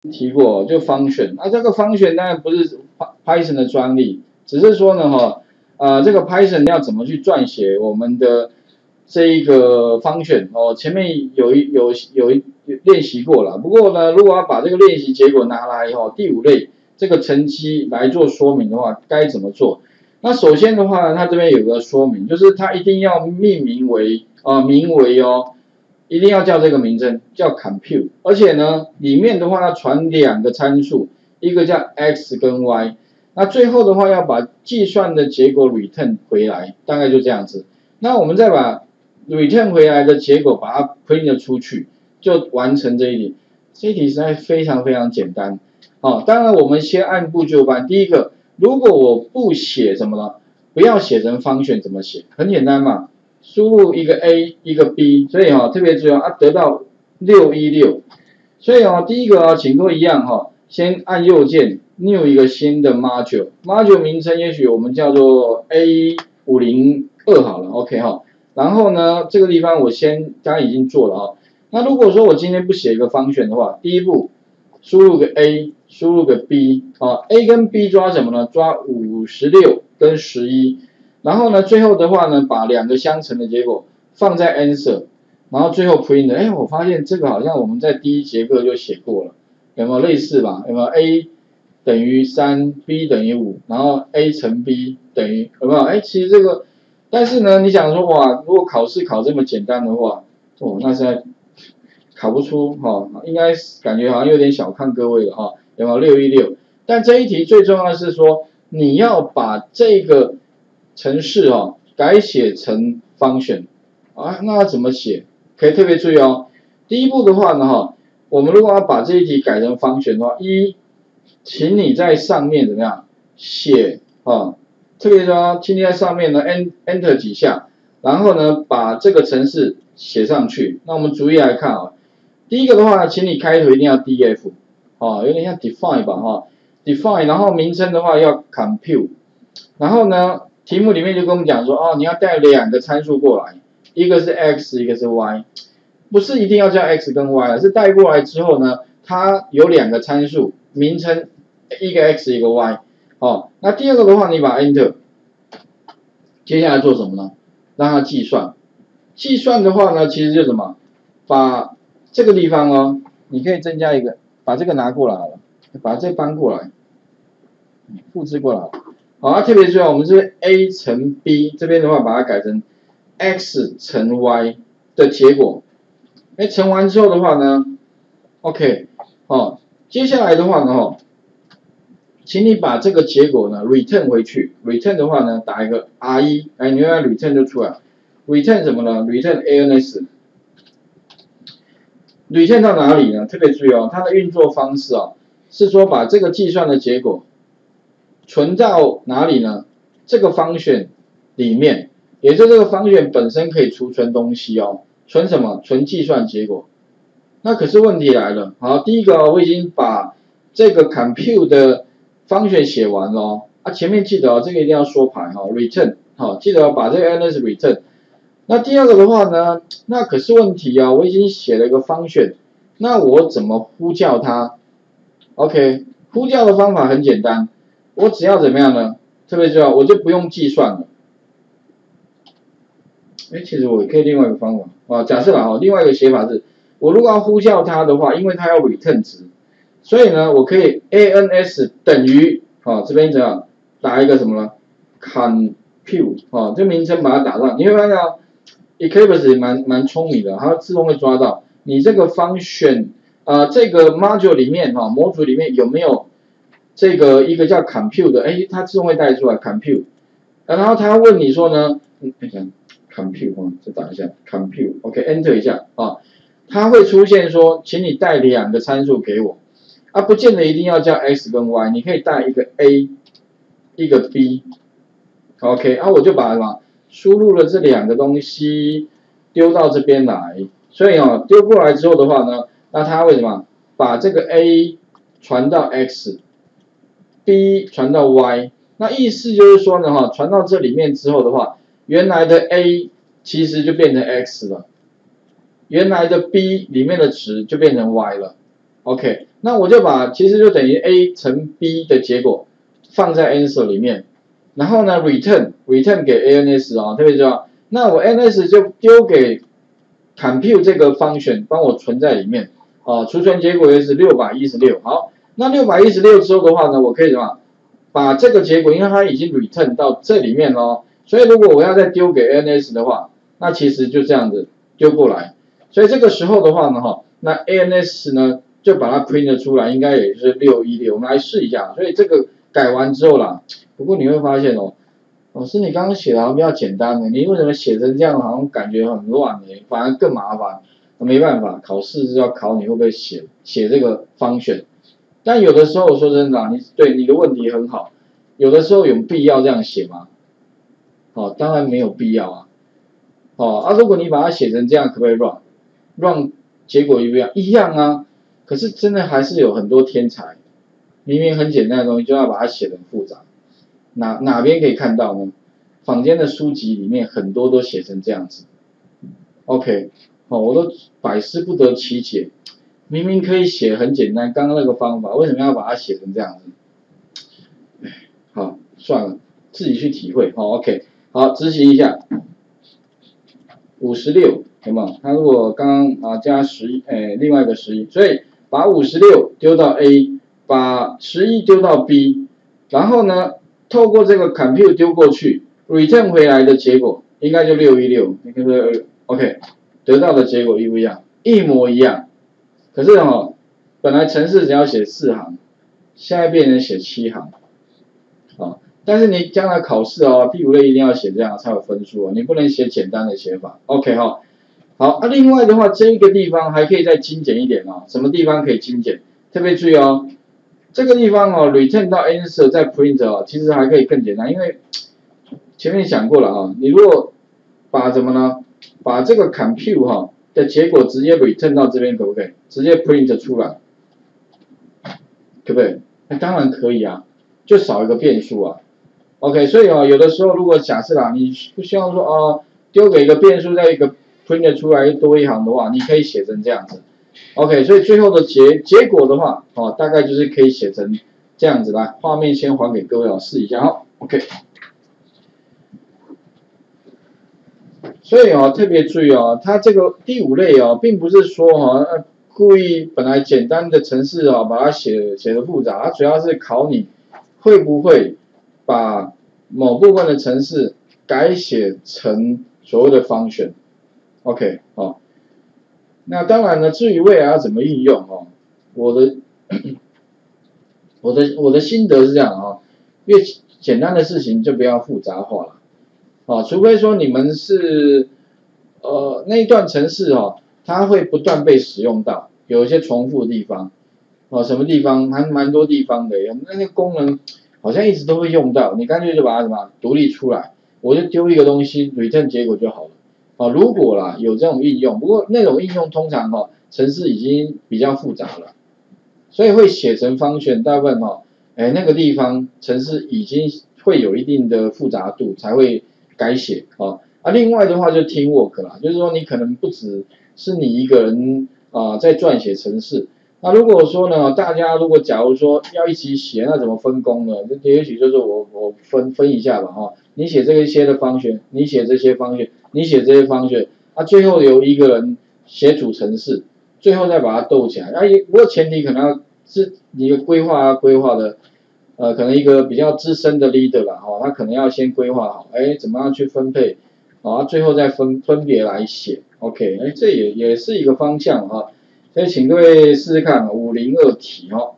提过，就 function， 这个 function 当然不是 Python 的专利，只是说呢这个 Python 要怎么去撰写我们的这一个 function 前面有练习过了，不过呢，如果要把这个练习结果拿来第5类这个成绩来做说明的话，该怎么做？那首先的话呢，它这边有个说明，就是它一定要命名为一定要叫这个名称叫 compute， 而且呢，里面的话要传2个参数，一个叫 x 跟 y， 那最后的话要把计算的结果 return 回来，大概就这样子。那我们再把 return 回来的结果把它 print 出去，就完成这一题。这一题实在非常非常简单。当然我们先按部就班。第一个，如果我不写什么呢？不要写成function，怎么写？很简单嘛。输入一个 A 一个 B， 所以特别注意得到616，所以第一个请各位一样先按右键 new 一个新的 module 名称也许我们叫做 A502 好了 ，OK 然后呢这个地方我刚刚已经做了那如果说我今天不写一个function的话，第一步输入个 A， 输入个 B A 跟 B 抓什么呢？抓56跟11。然后呢，最后的话呢，把2个相乘的结果放在 answer， 然后最后 print。我发现这个好像我们在第1节课就写过了，有没有类似吧？有没有 A 等于3 ，B 等于5，然后 A 乘 B 等于有没有？其实这个，但是呢，你想说哇，如果考试考这么简单的话，那现在考不出应该感觉好像有点小看各位了有没有616？但这一题最重要的是说，你要把这个程式改写成 function 那要怎么写？可以特别注意第一步的话呢我们如果要把这一题改成 function 的话，请你在上面怎么样写特别说，请你在上面呢 enter 几下，然后呢把这个程式写上去。那我们逐一来看第一个的话，请你开头一定要 df 有点像 define 吧define， 然后名称的话要 compute， 然后呢题目里面就跟我们讲说你要带2个参数过来，一个是 x， 一个是 y， 不是一定要叫 x 跟 y， 是带过来之后呢，它有2个参数，名称一个 x 一个 y。那第二个的话，你把 enter， 接下来做什么呢？让它计算。计算的话呢，其实就什么？把这个地方你可以增加一个，把这个拿过来好了，把这搬过来，复制过来。特别注意我们是 A 乘 B， 这边的话把它改成 X 乘 Y 的结果。乘完之后的话呢 ，OK， 接下来的话呢请你把这个结果呢 return 回去。return 的话呢，打一个 R1， 你看 return 就出来。return 什么呢 ？return ANS。return 到哪里呢？特别注意它的运作方式是说把这个计算的结果存到哪里呢？这个 function 里面，也就是这个 function 本身可以储存东西存什么？存计算结果。那可是问题来了，第一个我已经把这个 compute 的 function 写完了前面记得这个一定要说牌return 记得把这个 ns return。那第二个的话呢，那可是问题我已经写了一个 function， 那我怎么呼叫它 ？OK， 呼叫的方法很简单。我只要怎么样呢？特别重要，我就不用计算了。其实我可以另外一个方法假设另外一个写法是，我如果要呼叫它的话，因为它要 return 值，所以呢，我可以 ans 等于这边怎样打一个什么呢 ？compute 这名称把它打上，你会发现Eclipse 蛮聪明的，它自动会抓到你这个 function 这个 module 里面模组里面有没有这个一个叫 compute 的，它自动会带出来 compute， 然后它问你说呢，compute 再打一下 compute，OK，enter 一下它会出现说，请你带2个参数给我，不见得一定要叫 x 跟 y， 你可以带一个 a， 一个 b，OK， 我就把输入了这2个东西丢到这边来，所以丢过来之后的话呢，那它会什么？把这个 a 传到 x。B 传到 Y， 那意思就是说呢传到这里面之后的话，原来的 A 其实就变成 X 了，原来的 B 里面的值就变成 Y 了。OK， 那我就其实就等于 A 乘 B 的结果放在 answer 里面，然后呢 return 给 ANS 啊，特别重要。那我 ANS 就丢给 compute 这个 function 帮我存在里面啊，储存结果也是616。好，那616之后的话呢，我可以什么？把这个结果，因为它已经 return 到这里面咯，所以如果我要再丢给 ANS 的话，那其实就这样子丢过来。所以这个时候的话呢，那 ANS 呢就把它 print 出来，应该也是616。我们来试一下。所以这个改完之后啦，不过你会发现哦，老师你刚刚写的好像比较简单的，你为什么写成这样，好像感觉很乱呢？反而更麻烦。没办法，考试是要考你会不会写这个function。但有的时候说真的啊，你的问题很好，有的时候有必要这样写吗？当然没有必要啊。如果你把它写成这样，可不可以 run 结果一样啊？可是真的还是有很多天才，明明很简单的东西就要把它写得很复杂。哪边可以看到呢？坊间的书籍里面很多都写成这样子。OK， 我都百思不得其解。明明可以写很简单，刚刚那个方法为什么要把它写成这样子？好，算了，自己去体会。OK， 好，执行一下。56，有没有？他如果刚刚加11，另外一个11，所以把56丢到 A， 把11丢到 B， 然后呢，透过这个 compute 丢过去 ，return 回来的结果应该就616，你看这 OK， 得到的结果一不一样？一模一样。可是本来程式只要写4行，现在变成写7行，但是你将来考试第5类一定要写这样才有分数你不能写简单的写法。OK 好，另外的话这一个地方还可以再精简一点什么地方可以精简？特别注意这个地方return 到 answer 再 print 其实还可以更简单，因为前面讲过了你如果把怎么呢？把这个 compute 的结果直接 return 到这边可不可以？直接 print 出来，可不可以？当然可以啊，就少一个变数OK， 所以有的时候如果假设你不希望说丢给一个变数再一个 print 出来多一行的话，你可以写成这样子。OK， 所以最后的结果的话大概就是可以写成这样子来。画面先还给各位试一下OK。所以特别注意它这个第5类并不是说故意本来简单的程式把它写得复杂，它主要是考你会不会把某部分的程式改写成所谓的 function。OK 那当然呢，至于未来要怎么运用我的心得是这样越简单的事情就不要复杂化了。除非说你们是那一段程式它会不断被使用到，有一些重复的地方什么地方还蛮多地方的，那个功能好像一直都会用到，你干脆就把它什么独立出来，我就丢一个东西 return 结果就好了如果啦有这种应用，不过那种应用通常程式已经比较复杂了，所以会写成function，大部分那个地方程式已经会有一定的复杂度才会改写另外的话就 teamwork 啦，就是说你可能不只是你一个人在撰写程式，那如果说呢，大家如果假如说要一起写，那怎么分工呢？也许就是我分一下吧你写这一些的function，你写这些function，你写这些function，最后由一个人写主程式，最后再把它斗起来。不过前提可能要是你的规划的。可能一个比较资深的 leader 啦他可能要先规划好，怎么样去分配最后再分别来写 OK， 这也是一个方向所以请各位试试看502题